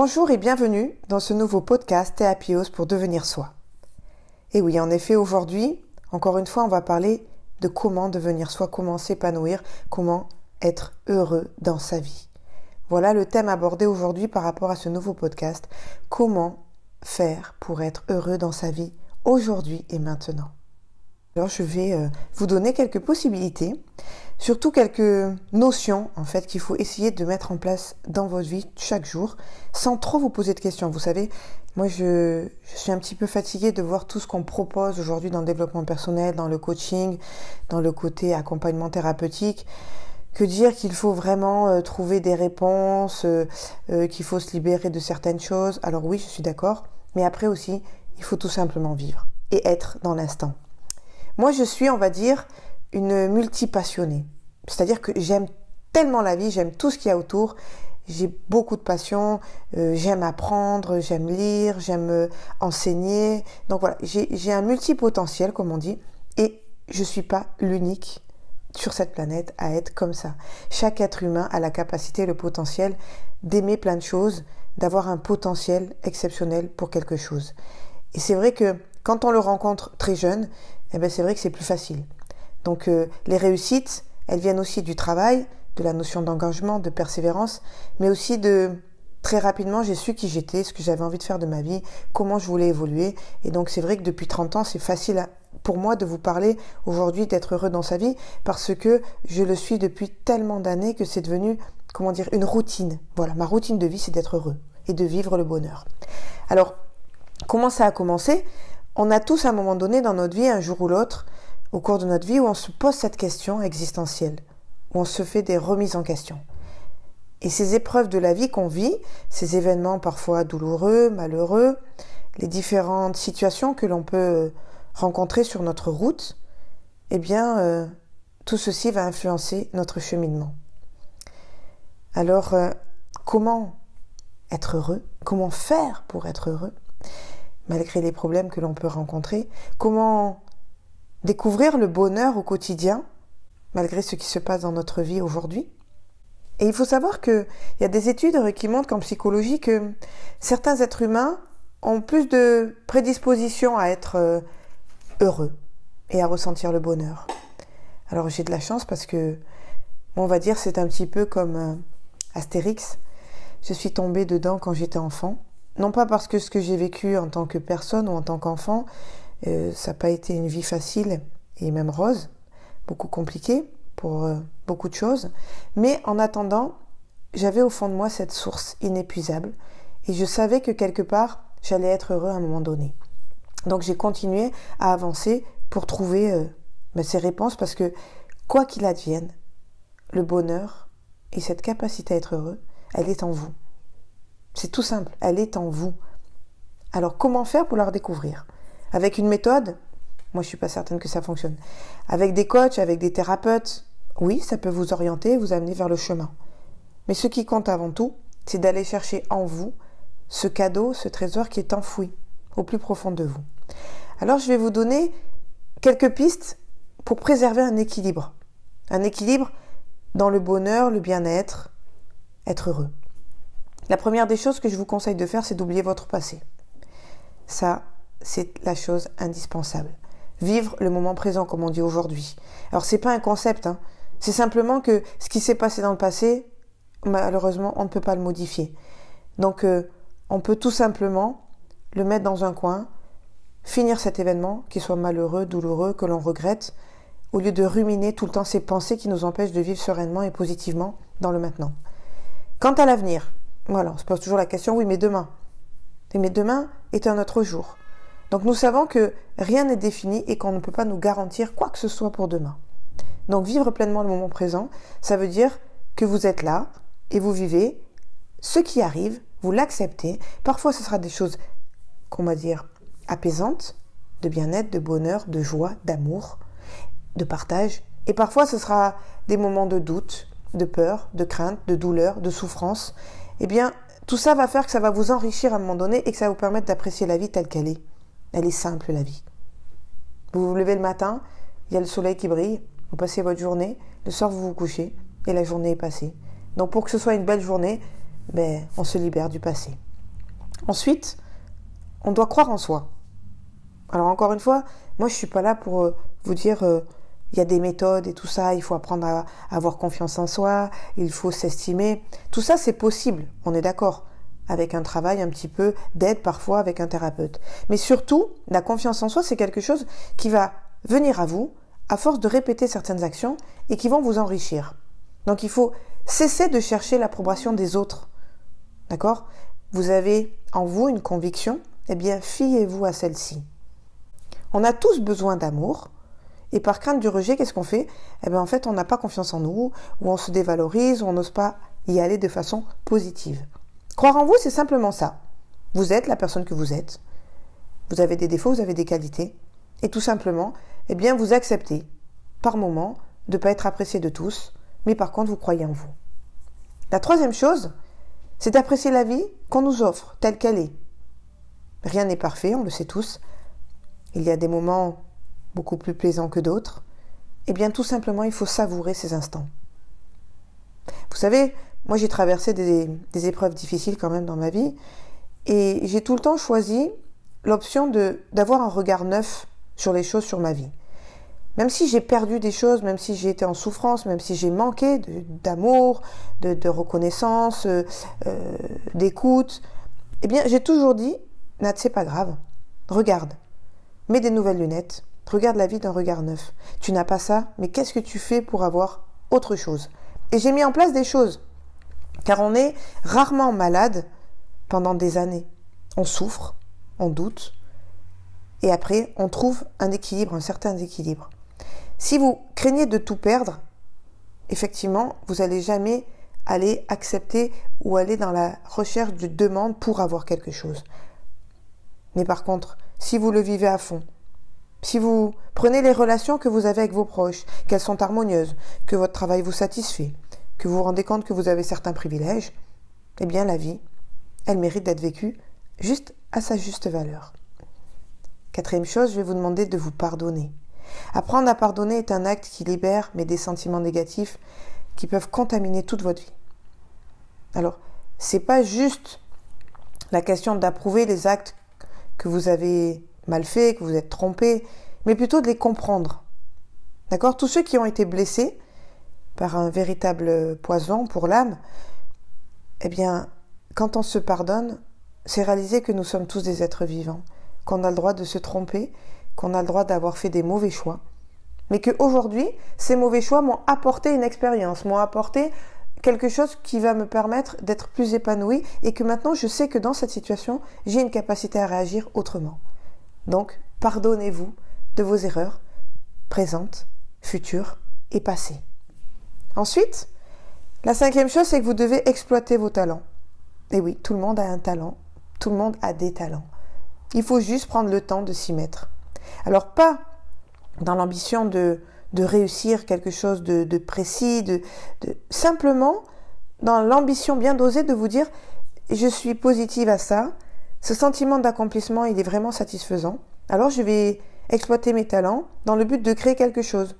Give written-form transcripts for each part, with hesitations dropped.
Bonjour et bienvenue dans ce nouveau podcast Théapios pour devenir soi. Et oui, en effet, aujourd'hui, encore une fois, on va parler de comment devenir soi, comment s'épanouir, comment être heureux dans sa vie. Voilà le thème abordé aujourd'hui par rapport à ce nouveau podcast. Comment faire pour être heureux dans sa vie aujourd'hui et maintenant. Alors je vais vous donner quelques possibilités, surtout quelques notions en fait qu'il faut essayer de mettre en place dans votre vie chaque jour, sans trop vous poser de questions. Vous savez, moi je suis un petit peu fatiguée de voir tout ce qu'on propose aujourd'hui dans le développement personnel, dans le coaching, dans le côté accompagnement thérapeutique. Que dire qu'il faut vraiment trouver des réponses, qu'il faut se libérer de certaines choses. Alors oui, je suis d'accord, mais après aussi, il faut tout simplement vivre et être dans l'instant. Moi, je suis, on va dire, une multipassionnée. C'est-à-dire que j'aime tellement la vie, j'aime tout ce qu'il y a autour. J'ai beaucoup de passion, j'aime apprendre, j'aime lire, j'aime enseigner. Donc voilà, j'ai un multipotentiel, comme on dit, et je suis pas l'unique sur cette planète à être comme ça. Chaque être humain a la capacité, le potentiel d'aimer plein de choses, d'avoir un potentiel exceptionnel pour quelque chose. Et c'est vrai que quand on le rencontre très jeune, c'est vrai que c'est plus facile. Donc les réussites, elles viennent aussi du travail, de la notion d'engagement, de persévérance, mais aussi très rapidement, j'ai su qui j'étais, ce que j'avais envie de faire de ma vie, comment je voulais évoluer. Et donc c'est vrai que depuis 30 ans, c'est facile pour moi de vous parler aujourd'hui d'être heureux dans sa vie, parce que je le suis depuis tellement d'années que c'est devenu, une routine. Voilà, ma routine de vie, c'est d'être heureux et de vivre le bonheur. Alors, comment ça a commencé ? On a tous à un moment donné dans notre vie, un jour ou l'autre, au cours de notre vie, où on se pose cette question existentielle, où on se fait des remises en question. Et ces épreuves de la vie qu'on vit, ces événements parfois douloureux, malheureux, les différentes situations que l'on peut rencontrer sur notre route, tout ceci va influencer notre cheminement. Alors, comment être heureux ? Comment faire pour être heureux ? Malgré les problèmes que l'on peut rencontrer, comment découvrir le bonheur au quotidien, malgré ce qui se passe dans notre vie aujourd'hui. Et il faut savoir qu'il y a des études qui montrent qu'en psychologie que certains êtres humains ont plus de prédisposition à être heureux et à ressentir le bonheur. Alors j'ai de la chance parce que, on va dire, c'est un petit peu comme Astérix. Je suis tombée dedans quand j'étais enfant. Non pas parce que ce que j'ai vécu en tant que personne ou en tant qu'enfant, ça n'a pas été une vie facile et même rose, beaucoup compliquée pour beaucoup de choses. Mais en attendant, j'avais au fond de moi cette source inépuisable et je savais que quelque part, j'allais être heureux à un moment donné. Donc j'ai continué à avancer pour trouver ces réponses parce que quoi qu'il advienne, le bonheur et cette capacité à être heureux, elle est en vous. C'est tout simple, elle est en vous. Alors comment faire pour la redécouvrir ? Avec une méthode ? Moi je suis pas certaine que ça fonctionne. Avec des coachs, avec des thérapeutes, oui, ça peut vous orienter, vous amener vers le chemin. Mais ce qui compte avant tout, c'est d'aller chercher en vous ce cadeau, ce trésor qui est enfoui au plus profond de vous. Alors je vais vous donner quelques pistes pour préserver un équilibre. Un équilibre dans le bonheur, le bien-être, être heureux. La première des choses que je vous conseille de faire, c'est d'oublier votre passé. Ça, c'est la chose indispensable. Vivre le moment présent, comme on dit aujourd'hui. Alors, c'est pas un concept, C'est simplement que ce qui s'est passé dans le passé, malheureusement, on ne peut pas le modifier. Donc, on peut tout simplement le mettre dans un coin, finir cet événement, qu'il soit malheureux, douloureux, que l'on regrette, au lieu de ruminer tout le temps ces pensées qui nous empêchent de vivre sereinement et positivement dans le maintenant. Quant à l'avenir, voilà, on se pose toujours la question, oui, mais demain. Mais demain est un autre jour. Donc nous savons que rien n'est défini et qu'on ne peut pas nous garantir quoi que ce soit pour demain. Donc vivre pleinement le moment présent, ça veut dire que vous êtes là et vous vivez ce qui arrive, vous l'acceptez. Parfois ce sera des choses, apaisantes, de bien-être, de bonheur, de joie, d'amour, de partage. Et parfois ce sera des moments de doute, de peur, de crainte, de douleur, de souffrance. Tout ça va faire que ça va vous enrichir à un moment donné et que ça va vous permettre d'apprécier la vie telle qu'elle est. Elle est simple, la vie. Vous vous levez le matin, il y a le soleil qui brille, vous passez votre journée, le soir vous vous couchez et la journée est passée. Donc pour que ce soit une belle journée, on se libère du passé. Ensuite, on doit croire en soi. Alors encore une fois, moi je ne suis pas là pour vous dire il y a des méthodes et tout ça, il faut apprendre à avoir confiance en soi, il faut s'estimer. Tout ça c'est possible, on est d'accord, avec un travail un petit peu d'aide parfois avec un thérapeute. Mais surtout, la confiance en soi c'est quelque chose qui va venir à vous à force de répéter certaines actions et qui vont vous enrichir. Donc il faut cesser de chercher l'approbation des autres. D'accord ? Vous avez en vous une conviction, eh bien fiez-vous à celle-ci. On a tous besoin d'amour et par crainte du rejet, qu'est-ce qu'on fait ? Eh bien en fait, on n'a pas confiance en nous, ou on se dévalorise, ou on n'ose pas y aller de façon positive. Croire en vous, c'est simplement ça. Vous êtes la personne que vous êtes. Vous avez des défauts, vous avez des qualités. Et tout simplement, eh bien vous acceptez, par moment, de ne pas être apprécié de tous, mais par contre, vous croyez en vous. La troisième chose, c'est d'apprécier la vie qu'on nous offre, telle qu'elle est. Rien n'est parfait, on le sait tous. Il y a des moments beaucoup plus plaisants que d'autres. Eh bien, tout simplement, il faut savourer ces instants. Vous savez, moi j'ai traversé des épreuves difficiles quand même dans ma vie, et j'ai tout le temps choisi l'option d'avoir un regard neuf sur les choses, sur ma vie. Même si j'ai perdu des choses, même si j'ai été en souffrance, même si j'ai manqué d'amour, de reconnaissance, d'écoute, eh bien, j'ai toujours dit, Nat, c'est pas grave, regarde, mets des nouvelles lunettes, regarde la vie d'un regard neuf. Tu n'as pas ça, mais qu'est-ce que tu fais pour avoir autre chose ? Et j'ai mis en place des choses, car on est rarement malade pendant des années. On souffre, on doute, et après, on trouve un équilibre, un certain équilibre. Si vous craignez de tout perdre, effectivement, vous n'allez jamais aller accepter ou aller dans la recherche de demande pour avoir quelque chose. Mais par contre, si vous le vivez à fond, si vous prenez les relations que vous avez avec vos proches, qu'elles sont harmonieuses, que votre travail vous satisfait, que vous vous rendez compte que vous avez certains privilèges, eh bien la vie, elle mérite d'être vécue juste à sa juste valeur. Quatrième chose, je vais vous demander de vous pardonner. Apprendre à pardonner est un acte qui libère, mais des sentiments négatifs qui peuvent contaminer toute votre vie. Alors, c'est pas juste la question d'approuver les actes que vous avez mal faits, que vous êtes trompés, mais plutôt de les comprendre. D'accord ? Tous ceux qui ont été blessés par un véritable poison pour l'âme, eh bien, quand on se pardonne, c'est réaliser que nous sommes tous des êtres vivants, qu'on a le droit de se tromper, qu'on a le droit d'avoir fait des mauvais choix, mais qu'aujourd'hui, ces mauvais choix m'ont apporté une expérience, m'ont apporté quelque chose qui va me permettre d'être plus épanouie et que maintenant je sais que dans cette situation, j'ai une capacité à réagir autrement. Donc, pardonnez-vous de vos erreurs présentes, futures et passées. Ensuite, la cinquième chose, c'est que vous devez exploiter vos talents. Et oui, tout le monde a un talent, tout le monde a des talents. Il faut juste prendre le temps de s'y mettre. Alors, pas dans l'ambition de réussir quelque chose de précis, simplement dans l'ambition bien dosée de vous dire « je suis positive à ça », ce sentiment d'accomplissement, il est vraiment satisfaisant. Alors, je vais exploiter mes talents dans le but de créer quelque chose.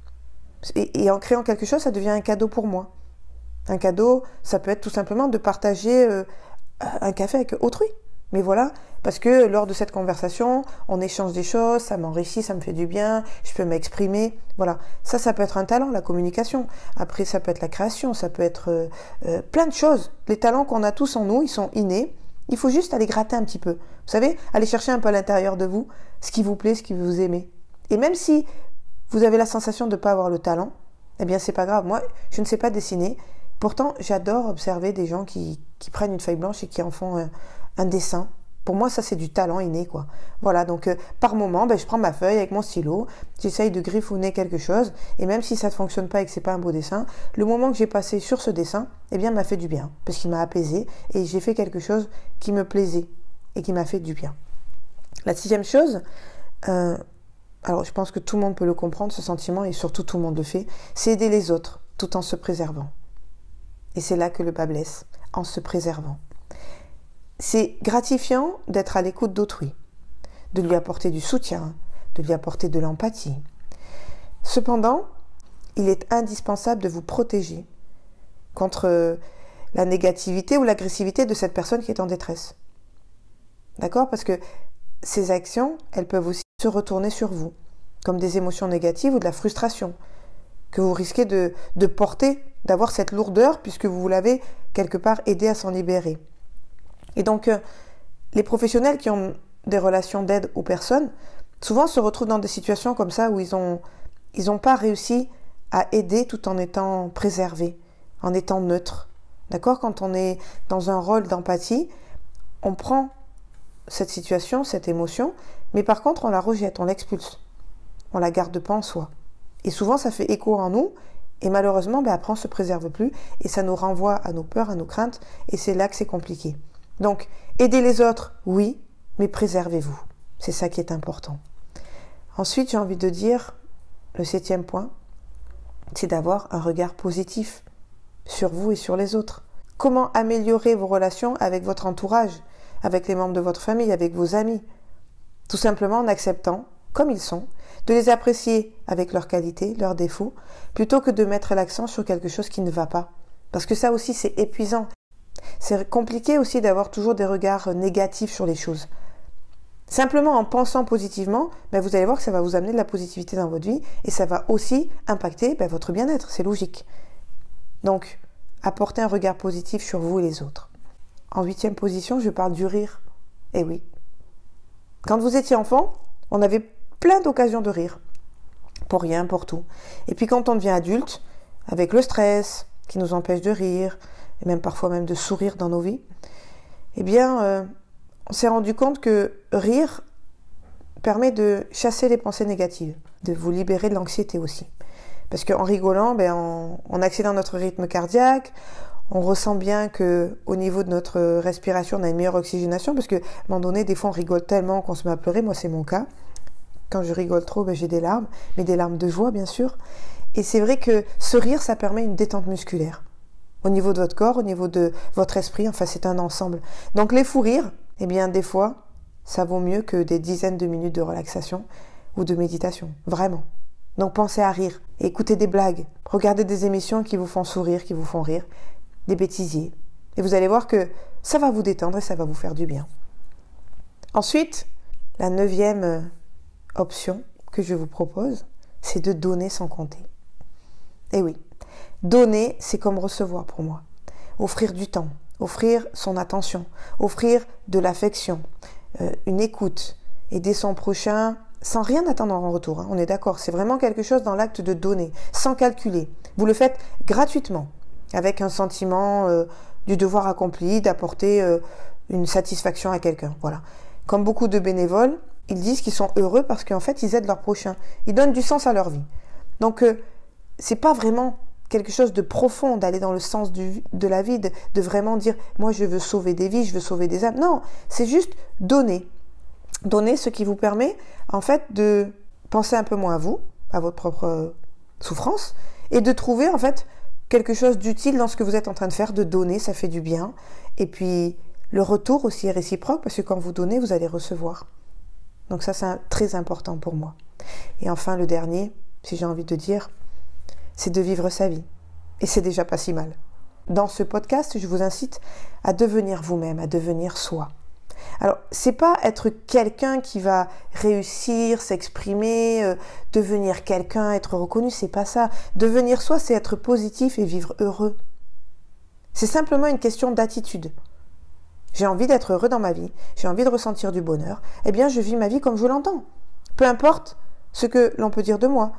Et en créant quelque chose, ça devient un cadeau pour moi. Un cadeau, ça peut être tout simplement de partager un café avec autrui. Mais voilà, parce que lors de cette conversation, on échange des choses, ça m'enrichit, ça me fait du bien, je peux m'exprimer. Voilà, ça peut être un talent, la communication. Après, ça peut être la création, ça peut être plein de choses. Les talents qu'on a tous en nous, ils sont innés. Il faut juste aller gratter un petit peu. Vous savez, aller chercher un peu à l'intérieur de vous ce qui vous plaît, ce que vous aimez. Et même si vous avez la sensation de ne pas avoir le talent, eh bien, c'est pas grave. Moi, je ne sais pas dessiner. Pourtant, j'adore observer des gens qui prennent une feuille blanche et qui en font un dessin. Pour moi, ça, c'est du talent inné, quoi. Voilà, donc par moment, je prends ma feuille avec mon stylo, j'essaye de griffonner quelque chose, et même si ça ne fonctionne pas et que c'est pas un beau dessin, le moment que j'ai passé sur ce dessin, eh bien, m'a fait du bien, parce qu'il m'a apaisé, et j'ai fait quelque chose qui me plaisait, et qui m'a fait du bien. La sixième chose, alors je pense que tout le monde peut le comprendre, ce sentiment, et surtout tout le monde le fait, c'est aider les autres, tout en se préservant. Et c'est là que le bas blesse, en se préservant. C'est gratifiant d'être à l'écoute d'autrui, de lui apporter du soutien, de lui apporter de l'empathie. Cependant, il est indispensable de vous protéger contre la négativité ou l'agressivité de cette personne qui est en détresse. D'accord? Parce que ces actions, elles peuvent aussi se retourner sur vous, comme des émotions négatives ou de la frustration, que vous risquez de porter, d'avoir cette lourdeur, puisque vous l'avez quelque part aidé à s'en libérer. Et donc, les professionnels qui ont des relations d'aide aux personnes, souvent se retrouvent dans des situations comme ça où ils ont pas réussi à aider tout en étant préservés, en étant neutres. D'accord? Quand on est dans un rôle d'empathie, on prend cette situation, cette émotion, mais par contre on la rejette, on l'expulse. On la garde pas en soi. Et souvent ça fait écho en nous, et malheureusement après on se préserve plus, et ça nous renvoie à nos peurs, à nos craintes, et c'est là que c'est compliqué. Donc, aider les autres, oui, mais préservez-vous. C'est ça qui est important. Ensuite, j'ai envie de dire, le 7e point, c'est d'avoir un regard positif sur vous et sur les autres. Comment améliorer vos relations avec votre entourage, avec les membres de votre famille, avec vos amis? Tout simplement en acceptant, comme ils sont, de les apprécier avec leurs qualités, leurs défauts, plutôt que de mettre l'accent sur quelque chose qui ne va pas. Parce que ça aussi, c'est épuisant. C'est compliqué aussi d'avoir toujours des regards négatifs sur les choses. Simplement en pensant positivement, vous allez voir que ça va vous amener de la positivité dans votre vie et ça va aussi impacter votre bien-être, c'est logique. Donc, apportez un regard positif sur vous et les autres. En 8e position, je parle du rire. Eh oui. Quand vous étiez enfant, on avait plein d'occasions de rire. Pour rien, pour tout. Et puis quand on devient adulte, avec le stress qui nous empêche de rire, et même parfois même de sourire dans nos vies, on s'est rendu compte que rire permet de chasser les pensées négatives, de vous libérer de l'anxiété aussi. Parce qu'en rigolant, on accélère notre rythme cardiaque, on ressent bien qu'au niveau de notre respiration, on a une meilleure oxygénation, parce qu'à un moment donné, des fois on rigole tellement qu'on se met à pleurer, moi c'est mon cas. Quand je rigole trop, j'ai des larmes, mais des larmes de joie bien sûr. Et c'est vrai que ce rire, ça permet une détente musculaire. Au niveau de votre corps, au niveau de votre esprit, enfin c'est un ensemble. Donc les fous rires, des fois, ça vaut mieux que des dizaines de minutes de relaxation ou de méditation, vraiment. Donc pensez à rire, écoutez des blagues, regardez des émissions qui vous font sourire, qui vous font rire, des bêtisiers. Et vous allez voir que ça va vous détendre et ça va vous faire du bien. Ensuite, la 9e option que je vous propose, c'est de donner sans compter. Et oui, donner, c'est comme recevoir pour moi. Offrir du temps, offrir son attention, offrir de l'affection, une écoute, aider son prochain sans rien attendre en retour. On est d'accord, c'est vraiment quelque chose dans l'acte de donner, sans calculer. Vous le faites gratuitement, avec un sentiment du devoir accompli, d'apporter une satisfaction à quelqu'un. Voilà. Comme beaucoup de bénévoles, ils disent qu'ils sont heureux parce qu'en fait, ils aident leur prochain. Ils donnent du sens à leur vie. Donc, c'est pas vraiment quelque chose de profond d'aller dans le sens de la vie, de vraiment dire « moi, je veux sauver des vies, je veux sauver des âmes ». Non, c'est juste donner. Donner ce qui vous permet, en fait, de penser un peu moins à vous, à votre propre souffrance, et de trouver, en fait, quelque chose d'utile dans ce que vous êtes en train de faire, de donner, ça fait du bien. Et puis, le retour aussi est réciproque, parce que quand vous donnez, vous allez recevoir. Donc ça, c'est très important pour moi. Et enfin, le dernier, si j'ai envie de dire, c'est de vivre sa vie. Et c'est déjà pas si mal. Dans ce podcast, je vous incite à devenir vous-même, à devenir soi. Alors, c'est pas être quelqu'un qui va réussir, s'exprimer, devenir quelqu'un, être reconnu, c'est pas ça. Devenir soi, c'est être positif et vivre heureux. C'est simplement une question d'attitude. J'ai envie d'être heureux dans ma vie, j'ai envie de ressentir du bonheur, je vis ma vie comme je l'entends. Peu importe ce que l'on peut dire de moi,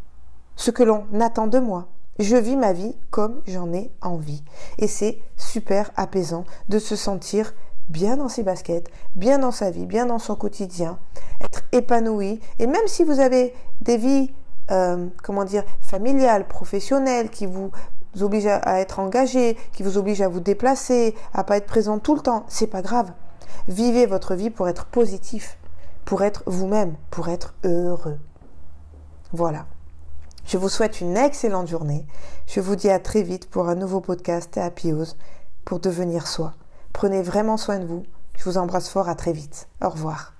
ce que l'on attend de moi. Je vis ma vie comme j'en ai envie. Et c'est super apaisant de se sentir bien dans ses baskets, bien dans sa vie, bien dans son quotidien, être épanoui. Et même si vous avez des vies, familiales, professionnelles, qui vous oblige à être engagé, qui vous oblige à vous déplacer, à pas être présent tout le temps, c'est pas grave. Vivez votre vie pour être positif, pour être vous-même, pour être heureux. Voilà. Je vous souhaite une excellente journée. Je vous dis à très vite pour un nouveau podcast Happy House pour devenir soi. Prenez vraiment soin de vous. Je vous embrasse fort, à très vite. Au revoir.